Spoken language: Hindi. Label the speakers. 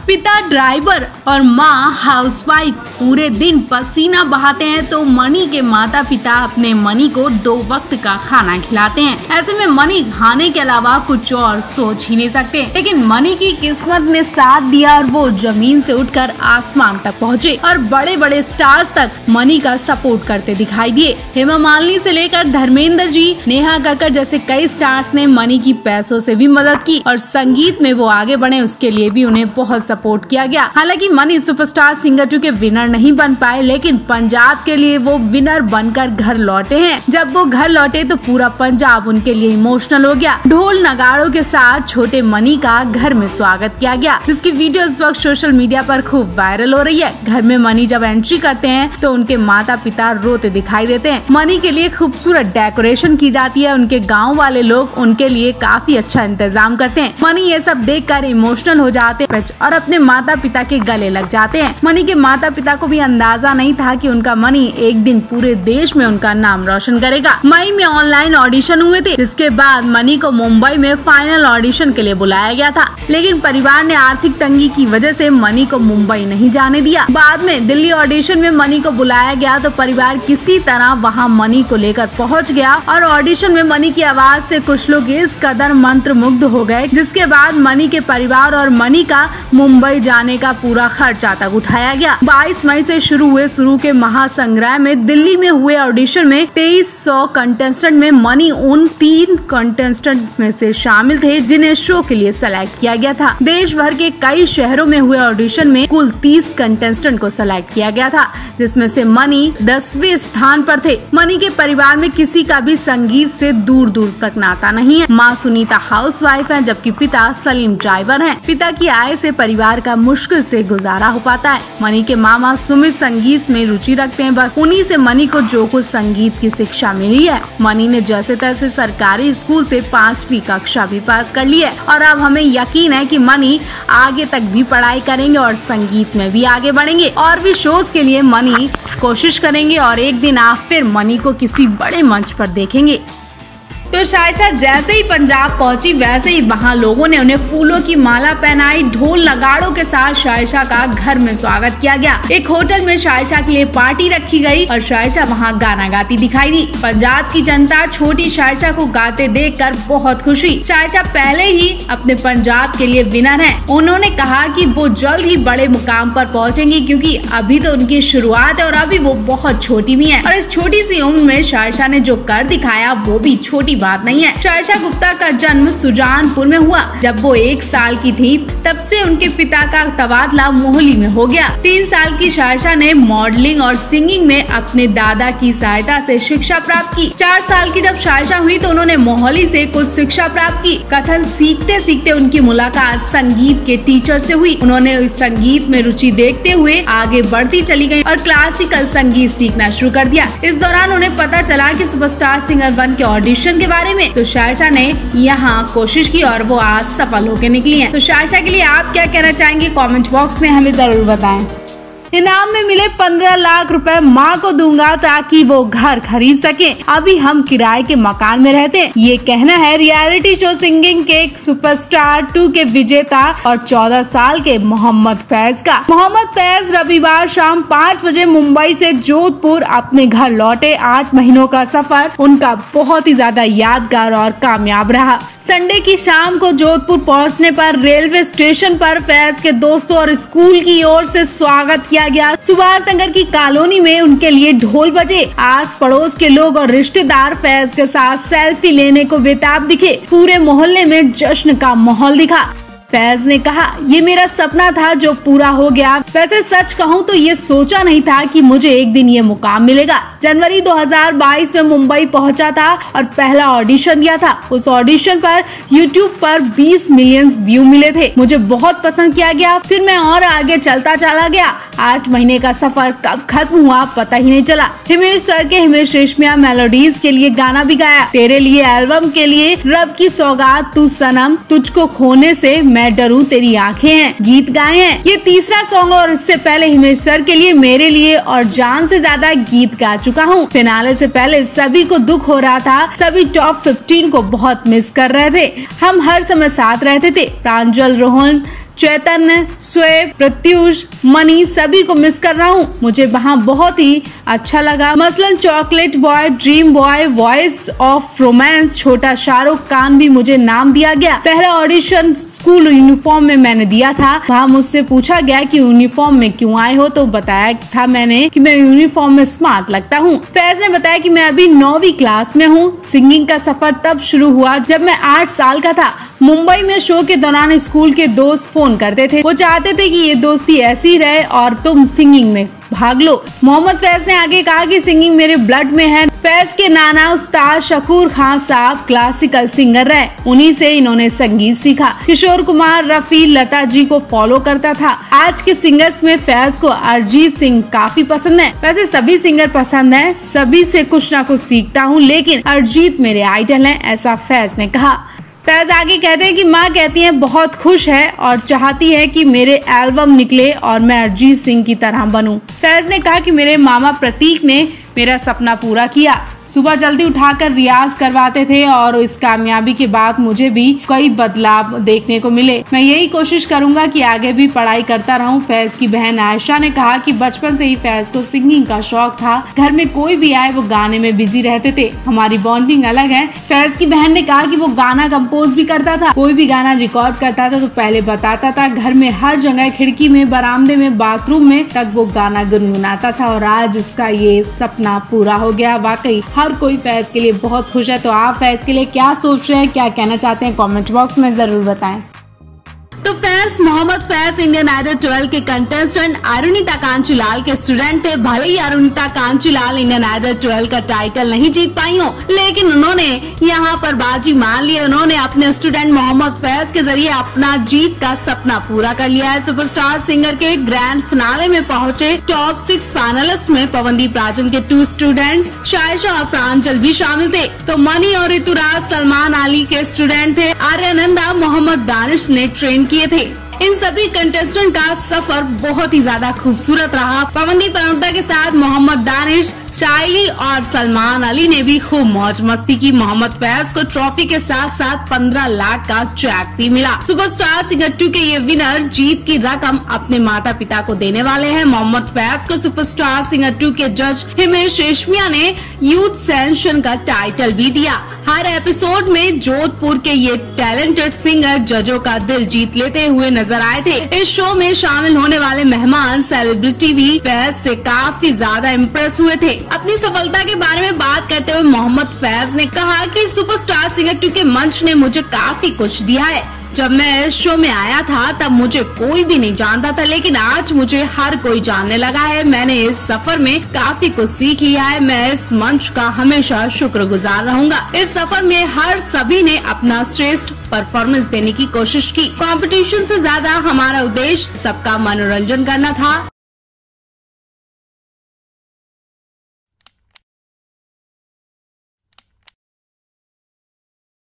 Speaker 1: पिता ड्राइवर और माँ हाउसवाइफ पूरे दिन पसीना बहाते हैं तो मनी के माता पिता अपने मनी को 2 वक्त का खाना खिलाते हैं। ऐसे में मनी खाने के अलावा कुछ और सोच ही नहीं सकते, लेकिन मनी की किस्मत ने साथ दिया और वो जमीन से उठकर आसमान तक पहुँचे और बड़े बड़े स्टार्स तक मनी का सपोर्ट करते दिखाई दिए। हेमा मालिनी से लेकर धर्मेंद्र जी, नेहा कक्कड़ जैसे कई स्टार्स ने मनी की पैसों से भी मदद की और संगीत में वो आगे बढ़े उसके लिए भी उन्हें बहुत सपोर्ट किया गया। हालांकि मनी सुपरस्टार सिंगर 2 के विनर नहीं बन पाए, लेकिन पंजाब के लिए वो विनर बनकर घर लौटे हैं। जब वो घर लौटे तो पूरा पंजाब उनके लिए इमोशनल हो गया। ढोल नगाड़ों के साथ छोटे मनी का घर में स्वागत किया गया, जिसकी वीडियो इस वक्त सोशल मीडिया पर खूब वायरल हो रही है। घर में मनी जब एंट्री करते हैं तो उनके माता पिता रोते दिखाई देते हैं। मनी के लिए खूबसूरत डेकोरेशन की जाती है। उनके गाँव वाले लोग उनके लिए काफी अच्छा इंतजाम करते हैं। मनी ये सब देखकर इमोशनल हो जाते हैं और अपने माता पिता के गले लग जाते हैं। मनी के माता पिता को भी अंदाजा नहीं था कि उनका मनी एक दिन पूरे देश में उनका नाम रोशन करेगा। मई में ऑनलाइन ऑडिशन हुए थे, जिसके बाद मनी को मुंबई में फाइनल ऑडिशन के लिए बुलाया गया था, लेकिन परिवार ने आर्थिक तंगी की वजह से मनी को मुंबई नहीं जाने दिया। बाद में दिल्ली ऑडिशन में मनी को बुलाया गया तो परिवार किसी तरह वहां मनी को लेकर पहुंच गया और ऑडिशन में मनी की आवाज से कुछ लोग इस कदर मंत्रमुग्ध हो गए, जिसके बाद मनी के परिवार और मनी का मुंबई जाने का पूरा खर्चा तक उठाया गया। 22 मई से शुरू के महासंग्राम में दिल्ली में हुए ऑडिशन में 2300 कंटेस्टेंट में मनी उन 3 कंटेस्टेंट में से शामिल थे जिन्हें शो के लिए सेलेक्ट किया गया था। देश भर के कई शहरों में हुए ऑडिशन में कुल 30 कंटेस्टेंट को सेलेक्ट किया गया था, जिसमें से मनी 10वें स्थान पर थे। मनी के परिवार में किसी का भी संगीत से दूर दूर तक नाता नहीं है। माँ सुनीता हाउसवाइफ है, जबकि पिता सलीम ड्राइवर हैं। पिता की आय से परिवार का मुश्किल से गुजारा हो पाता है। मनी के मामा सुमित संगीत में रुचि रखते हैं, बस उन्हीं से मनी को जो कुछ संगीत की शिक्षा मिली है। मनी ने जैसे तैसे सरकारी स्कूल से 5वीं कक्षा भी पास कर ली है और अब हमें यकीन है कि मनी आगे तक भी पढ़ाई करेंगे और संगीत में भी आगे बढ़ेंगे और भी शोज के लिए मनी कोशिश करेंगे और एक दिन आप फिर मनी को किसी बड़े मंच पर देखेंगे। तो शायशा जैसे ही पंजाब पहुंची वैसे ही वहां लोगों ने उन्हें फूलों की माला पहनाई। ढोल नगाड़ों के साथ शायशा का घर में स्वागत किया गया। एक होटल में शायशा के लिए पार्टी रखी गई और शायशा वहां गाना गाती दिखाई दी। पंजाब की जनता छोटी शायशा को गाते देखकर बहुत खुश हुई। शायशा पहले ही अपने पंजाब के लिए विनर हैं। उन्होंने कहा कि वो जल्द ही बड़े मुकाम पर पहुंचेंगी, क्योंकि अभी तो उनकी शुरुआत है और अभी वो बहुत छोटी भी है और इस छोटी सी उम्र में शायशा ने जो कर दिखाया वो भी छोटी बात नहीं है। शायशा गुप्ता का जन्म सुजानपुर में हुआ। जब वो 1 साल की थी तब से उनके पिता का तबादला मोहाली में हो गया। 3 साल की शायशा ने मॉडलिंग और सिंगिंग में अपने दादा की सहायता से शिक्षा प्राप्त की। 4 साल की जब शायशा हुई तो उन्होंने मोहाली से कुछ शिक्षा प्राप्त की। कथन सीखते सीखते उनकी मुलाकात संगीत के टीचर से हुई। उन्होंने संगीत में रुचि देखते हुए आगे बढ़ती चली गयी और क्लासिकल संगीत सीखना शुरू कर दिया। इस दौरान उन्हें पता चला कि सुपरस्टार सिंगर 1 के ऑडिशन के बारे में, तो शायशा ने यहाँ कोशिश की और वो आज सफल होकर निकली हैं। तो शायशा के लिए आप क्या कहना चाहेंगे कमेंट बॉक्स में हमें जरूर बताएं। इनाम में मिले 15 लाख रुपए माँ को दूंगा ताकि वो घर खरीद सके। अभी हम किराए के मकान में रहते हैं, ये कहना है रियलिटी शो सिंगिंग के सुपरस्टार 2 के विजेता और 14 साल के मोहम्मद फैज का। मोहम्मद फैज रविवार शाम 5 बजे मुंबई से जोधपुर अपने घर लौटे। 8 महीनों का सफर उनका बहुत ही ज्यादा यादगार और कामयाब रहा। संडे की शाम को जोधपुर पहुंचने पर रेलवे स्टेशन पर फैज के दोस्तों और स्कूल की ओर से स्वागत किया गया। सुभाष नगर की कॉलोनी में उनके लिए ढोल बजे। आस पड़ोस के लोग और रिश्तेदार फैज के साथ सेल्फी लेने को बेताब दिखे। पूरे मोहल्ले में जश्न का माहौल दिखा। फैज ने कहा, ये मेरा सपना था जो पूरा हो गया। वैसे सच कहूँ तो ये सोचा नहीं था कि मुझे एक दिन ये मुकाम मिलेगा। जनवरी 2022 में मुंबई पहुंचा था और पहला ऑडिशन दिया था। उस ऑडिशन पर YouTube पर 20 मिलियन व्यू मिले थे। मुझे बहुत पसंद किया गया। फिर मैं और आगे चलता चला गया। 8 महीने का सफर कब खत्म हुआ पता ही नहीं चला। हिमेश सर के हिमेश रेशमिया मेलोडीज के लिए गाना भी गाया। तेरे लिए एल्बम के लिए रब की सौगात तू सनम, तुझको खोने से मैं डरूं तेरी आंखें हैं गीत गाए हैं। ये तीसरा सॉन्ग और इससे पहले हिमेश सर के लिए मेरे लिए और जान से ज्यादा गीत गा चुका हूँ। फिनाले से पहले सभी को दुख हो रहा था। सभी टॉप 15 को बहुत मिस कर रहे थे। हम हर समय साथ रहते थे। प्रांजल, रोहन, चैतन्य, श्वेत, प्रत्युष, मनी सभी को मिस कर रहा हूँ। मुझे वहाँ बहुत ही अच्छा लगा। मसलन chocolate boy, dream boy, voice of romance, छोटा शाहरुख खान भी मुझे नाम दिया गया। पहला ऑडिशन स्कूल यूनिफॉर्म में मैंने दिया था। वहाँ मुझसे पूछा गया कि यूनिफॉर्म में क्यों आए हो, तो बताया था मैंने कि मैं यूनिफॉर्म में स्मार्ट लगता हूँ। फैज ने बताया कि मैं अभी 9वीं क्लास में हूँ। सिंगिंग का सफर तब शुरू हुआ जब मैं 8 साल का था। मुंबई में शो के दौरान स्कूल के दोस्त फोन करते थे। वो चाहते थे कि ये दोस्ती ऐसी रहे और तुम सिंगिंग में भाग लो। मोहम्मद फैज ने आगे कहा कि सिंगिंग मेरे ब्लड में है। फैज के नाना उस्ताद शकूर खान साहब क्लासिकल सिंगर रहे। उन्हीं से इन्होंने संगीत सीखा। किशोर कुमार, रफी, लता जी को फॉलो करता था। आज के सिंगर्स में फैज को अरिजीत सिंह काफी पसंद है। वैसे सभी सिंगर पसंद है, सभी से कुछ ना कुछ सीखता हूँ, लेकिन अरिजीत मेरे आइडल है, ऐसा फैज ने कहा। फैज आगे कहते हैं कि माँ कहती है बहुत खुश है और चाहती है कि मेरे एल्बम निकले और मैं अरिजीत सिंह की तरह बनूं। फैज ने कहा कि मेरे मामा प्रतीक ने मेरा सपना पूरा किया। सुबह जल्दी उठाकर रियाज करवाते थे और इस कामयाबी के बाद मुझे भी कई बदलाव देखने को मिले। मैं यही कोशिश करूंगा कि आगे भी पढ़ाई करता रहूं। फैज की बहन आयशा ने कहा कि बचपन से ही फैज को सिंगिंग का शौक था। घर में कोई भी आए वो गाने में बिजी रहते थे। हमारी बॉन्डिंग अलग है। फैज की बहन ने कहा कि वो गाना कंपोज भी करता था। कोई भी गाना रिकॉर्ड करता था तो पहले बताता था। घर में हर जगह, खिड़की में, बरामदे में, बाथरूम में तक वो गाना गुनगुनाता था और आज उसका ये सपना पूरा हो गया। वाकई हर कोई फैज के लिए बहुत खुश है। तो आप फैज के लिए क्या सोच रहे हैं, क्या कहना चाहते हैं, कमेंट बॉक्स में जरूर बताएं। तो फैज मोहम्मद फैज इंडियन आइडल 12 के कंटेस्टेंट अरुणिता कांचीलाल के स्टूडेंट थे। भले ही अरुणिता कांचीलाल इंडियन आइडल 12 का टाइटल नहीं जीत पाई हो, लेकिन उन्होंने यहाँ पर बाजी मान ली। उन्होंने अपने स्टूडेंट मोहम्मद फैज के जरिए अपना जीत का सपना पूरा कर लिया है। सुपरस्टार सिंगर के ग्रैंड फिनाले में पहुंचे टॉप 6 फाइनलिस्ट में पवनदीप राजन के 2 स्टूडेंट्स शायशा और प्रांजल भी शामिल थे। तो मनी और ऋतुराज सलमान अली के स्टूडेंट थे। आर्यनंदा मोहम्मद दानिश ने ट्रेन किए थे। इन सभी कंटेस्टेंट का सफर बहुत ही ज्यादा खूबसूरत रहा। पवनदीप अरुणिता के साथ मोहम्मद दानिश, शाइली और सलमान अली ने भी खूब मौज मस्ती की। मोहम्मद फैज को ट्रॉफी के साथ साथ 15 लाख का चेक भी मिला। सुपरस्टार सिंगर 2 के ये विनर जीत की रकम अपने माता पिता को देने वाले हैं। मोहम्मद फैज को सुपरस्टार सिंगर 2 के जज हिमेश रेशमिया ने यूथ सेंशन का टाइटल भी दिया। हर एपिसोड में जोधपुर के ये टैलेंटेड सिंगर जजों का दिल जीत लेते हुए नजर आए थे। इस शो में शामिल होने वाले मेहमान सेलिब्रिटी भी फैज से काफी ज्यादा इम्प्रेस हुए थे। अपनी सफलता के बारे में बात करते हुए मोहम्मद फैज ने कहा कि सुपरस्टार सिंगर 2 के मंच ने मुझे काफी कुछ दिया है। जब मैं इस शो में आया था तब मुझे कोई भी नहीं जानता था, लेकिन आज मुझे हर कोई जानने लगा है। मैंने इस सफर में काफी कुछ सीख लिया है। मैं इस मंच का हमेशा शुक्रगुजार रहूंगा। इस सफर में हर सभी ने अपना श्रेष्ठ परफॉर्मेंस देने की कोशिश की। कंपटीशन से ज्यादा हमारा उद्देश्य सबका मनोरंजन करना था।